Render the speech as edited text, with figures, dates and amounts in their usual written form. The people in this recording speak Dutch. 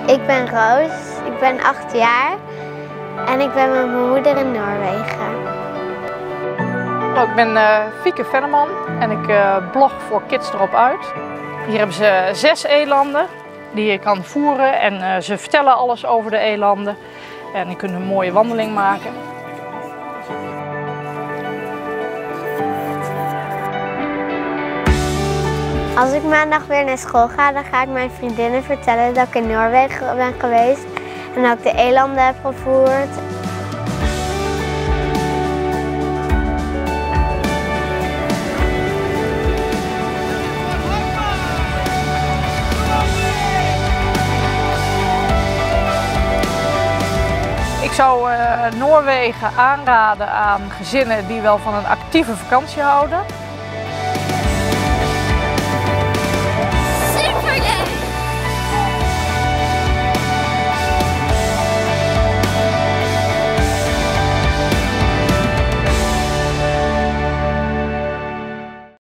Ik ben Roos, ik ben 8 jaar en ik ben met mijn moeder in Noorwegen. Ik ben Fieke Venneman en ik blog voor Kids Erop Uit. Hier hebben ze 6 elanden die je kan voeren en ze vertellen alles over de elanden. En je kunt een mooie wandeling maken. Als ik maandag weer naar school ga, dan ga ik mijn vriendinnen vertellen dat ik in Noorwegen ben geweest en dat ik de elanden heb gevoerd. Ik zou Noorwegen aanraden aan gezinnen die wel van een actieve vakantie houden.